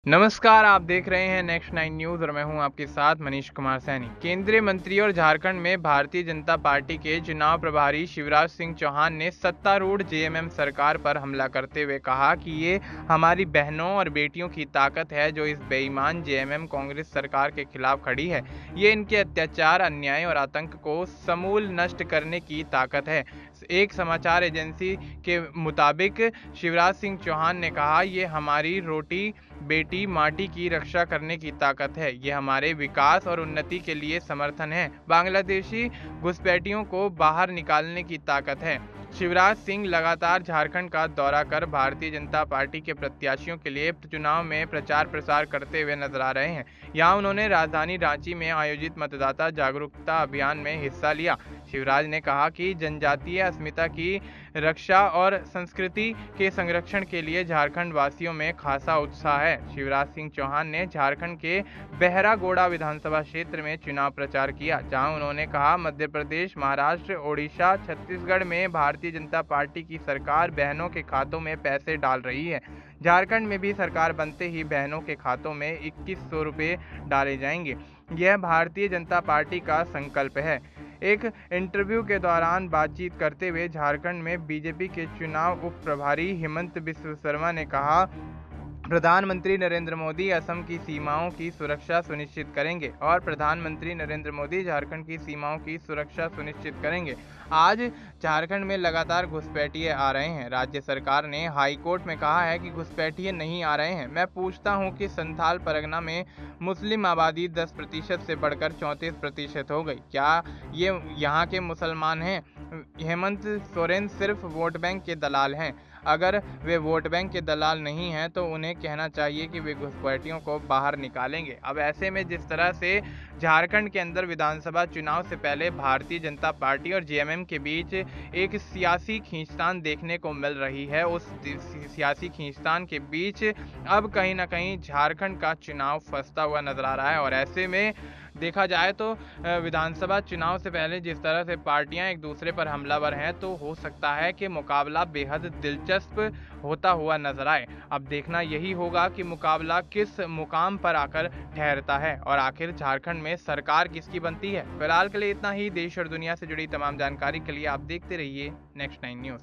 नमस्कार, आप देख रहे हैं नेक्स्ट 9 न्यूज़ और मैं हूं आपके साथ मनीष कुमार सैनी। केंद्रीय मंत्री और झारखंड में भारतीय जनता पार्टी के चुनाव प्रभारी शिवराज सिंह चौहान ने सत्तारूढ़ जेएमएम सरकार पर हमला करते हुए कहा कि ये हमारी बहनों और बेटियों की ताकत है जो इस बेईमान जेएमएम कांग्रेस सरकार के खिलाफ खड़ी है। ये इनके अत्याचार, अन्याय और आतंक को समूल नष्ट करने की ताकत है। एक समाचार एजेंसी के मुताबिक शिवराज सिंह चौहान ने कहा, ये हमारी रोटी बेटी माटी की रक्षा करने की ताकत है, ये हमारे विकास और उन्नति के लिए समर्थन है, बांग्लादेशी घुसपैठियों को बाहर निकालने की ताकत है। शिवराज सिंह लगातार झारखंड का दौरा कर भारतीय जनता पार्टी के प्रत्याशियों के लिए चुनाव में प्रचार प्रसार करते हुए नजर आ रहे हैं। यहाँ उन्होंने राजधानी रांची में आयोजित मतदाता जागरूकता अभियान में हिस्सा लिया। शिवराज ने कहा कि जनजातीय अस्मिता की रक्षा और संस्कृति के संरक्षण के लिए झारखंड वासियों में खासा उत्साह है। शिवराज सिंह चौहान ने झारखंड के बहरागोड़ा विधानसभा क्षेत्र में चुनाव प्रचार किया, जहां उन्होंने कहा, मध्य प्रदेश, महाराष्ट्र, ओडिशा, छत्तीसगढ़ में भारतीय जनता पार्टी की सरकार बहनों के खातों में पैसे डाल रही है। झारखंड में भी सरकार बनते ही बहनों के खातों में 2100 रुपये डाले जाएंगे। यह भारतीय जनता पार्टी का संकल्प है। एक इंटरव्यू के दौरान बातचीत करते हुए झारखंड में बीजेपी के चुनाव उप प्रभारी हेमंत बिस्व शर्मा ने कहा, प्रधानमंत्री नरेंद्र मोदी असम की सीमाओं की सुरक्षा सुनिश्चित करेंगे और प्रधानमंत्री नरेंद्र मोदी झारखंड की सीमाओं की सुरक्षा सुनिश्चित करेंगे। आज झारखंड में लगातार घुसपैठिए आ रहे हैं। राज्य सरकार ने हाई कोर्ट में कहा है कि घुसपैठिए नहीं आ रहे हैं। मैं पूछता हूं कि संथाल परगना में मुस्लिम आबादी 10% से बढ़कर 34% हो गई। क्या ये यहाँ के मुसलमान हैं? हेमंत सोरेन सिर्फ वोट बैंक के दलाल हैं। अगर वे वोट बैंक के दलाल नहीं हैं तो उन्हें कहना चाहिए कि वे घुसपैठियों को बाहर निकालेंगे। अब ऐसे में जिस तरह से झारखंड के अंदर विधानसभा चुनाव से पहले भारतीय जनता पार्टी और जेएमएम के बीच एक सियासी खींचतान देखने को मिल रही है, उस सियासी खींचतान के बीच अब कहीं ना कहीं झारखंड का चुनाव फंसता हुआ नजर आ रहा है। और ऐसे में देखा जाए तो विधानसभा चुनाव से पहले जिस तरह से पार्टियां एक दूसरे पर हमलावर हैं, तो हो सकता है कि मुकाबला बेहद दिलचस्प होता हुआ नजर आए। अब देखना यही होगा कि मुकाबला किस मुकाम पर आकर ठहरता है और आखिर झारखंड में सरकार किसकी बनती है। फिलहाल के लिए इतना ही। देश और दुनिया से जुड़ी तमाम जानकारी के लिए आप देखते रहिए नेक्स्ट 9 न्यूज़।